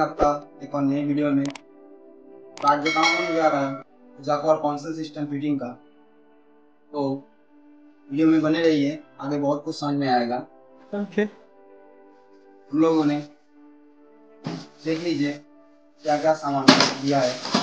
आपका एक और नई वीडियो में। तो आज जो काम होने जा रहा है जाकवार कॉन्सल सिस्टम फिटिंग का, तो वीडियो में बने रहिए, आगे बहुत कुछ समझ में आएगा। ओके। हम लोगों ने देख लीजिए क्या क्या सामान दिया है।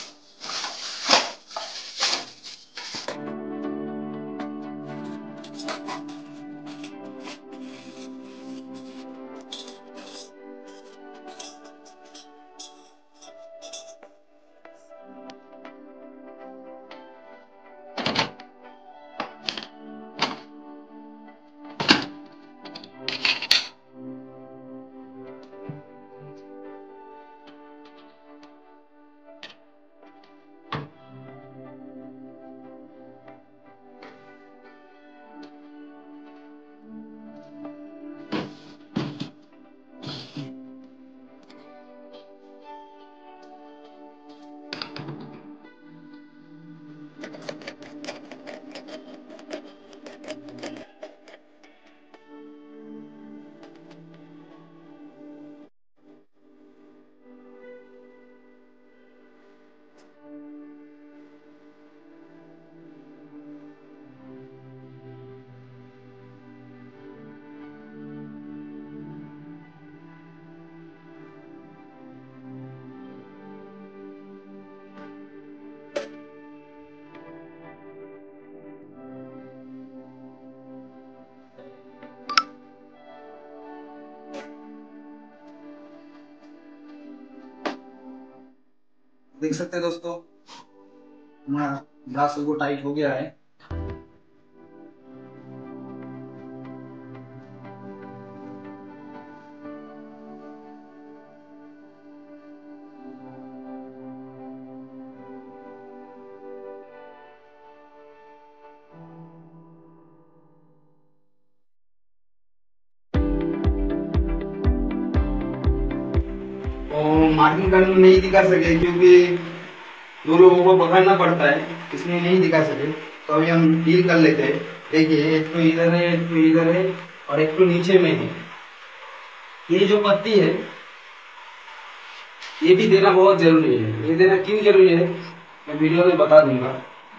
देख सकते हैं दोस्तों, हमारा ग्लास बिल्कुल टाइट हो गया है। तो मार्किंग करने में नहीं दिखा सके क्योंकि दो लोगों को पकड़ना पड़ता है, इसलिए नहीं दिखा सके। तो अभी हम डील कर लेते हैं। देखिए, एक तो इधर है, एक तो इधर है और एक तो नीचे में है। ये जो पत्ती है ये भी देना बहुत जरूरी है। ये देना क्यों जरूरी है मैं वीडियो में बता दूंगा।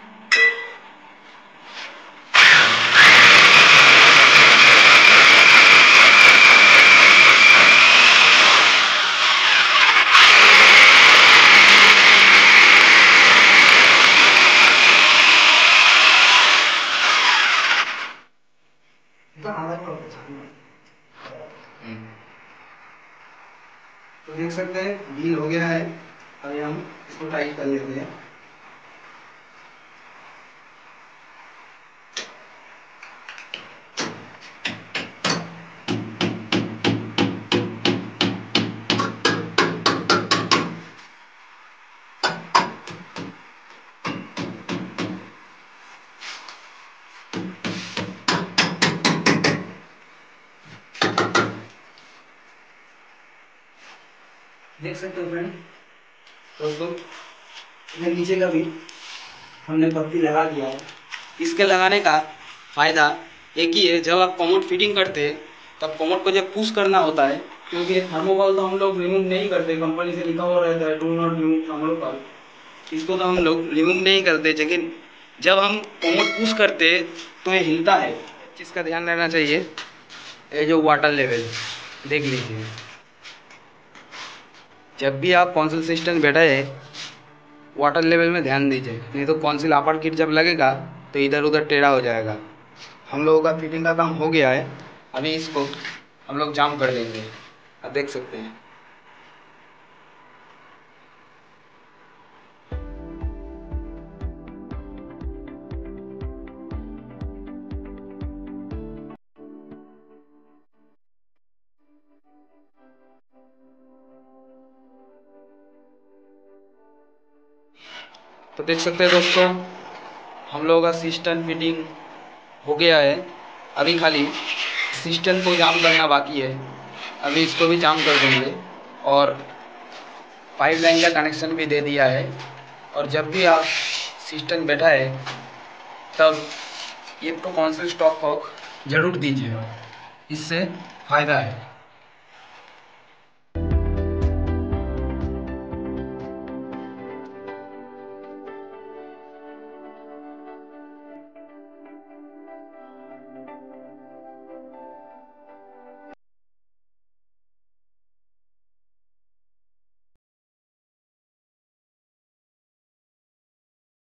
तो देख सकते हैं डील हो गया है। अभी हम इसको टाइट कर लेते हैं। देख सकते हो फ्रेंड दोस्तों, इधर नीचे का भी हमने पत्ती लगा दिया है। इसके लगाने का फायदा एक ही है, जब आप कमोड फिटिंग करते हैं तब कमोड को जब पुश करना होता है, क्योंकि थर्मोकॉल तो हम लोग रिमूव नहीं करते, कंपनी से लिखा हुआ रहता है डू नॉट रिमूव थर्मोकॉल। इसको तो हम लोग रिमूव नहीं करते, लेकिन जब हम कमोड पुश करते तो ये हिलता है। इस चीज़ का ध्यान रहना चाहिए। ये जो वाटर लेवल देख लीजिए, जब भी आप कॉन्सिल सिस्टम बैठाए वाटर लेवल में ध्यान दीजिए, नहीं तो कॉन्सिल अपर किट जब लगेगा तो इधर उधर टेढ़ा हो जाएगा। हम लोगों का फिटिंग का काम हो गया है, अभी इसको हम लोग जाम कर देंगे। आप देख सकते हैं। तो देख सकते हैं दोस्तों, हम लोगों का सिस्टम फिटिंग हो गया है। अभी खाली सिस्टम को जाम करना बाकी है, अभी इसको भी जाम कर देंगे और पाइपलाइन का कनेक्शन भी दे दिया है। और जब भी आप सिस्टम बैठा है तब ये तो कौन से स्टॉक को जरूर दीजिए, इससे फ़ायदा है।